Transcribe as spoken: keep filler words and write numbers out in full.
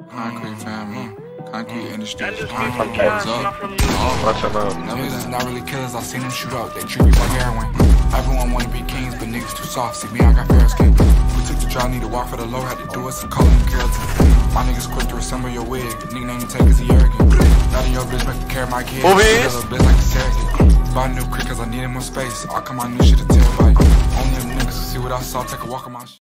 Concrete family, concrete industry. What's up? Niggas is not really killers, I seen them shoot up, they treat me like heroin. Everyone wanna be kings, but niggas too soft, see me, I got fair skin. We took the drive, need to walk for the low, had to do it, so call him Carrollton. My niggas quick to resemble your wig, nigga name you take cause he arrogant. Now that your bitch make me carry my kids, a little bitch like a surrogate. Buy a new crib cause I needed more space, I come my new shit to tell like. Only them niggas who see what I saw, take a walk on my shit.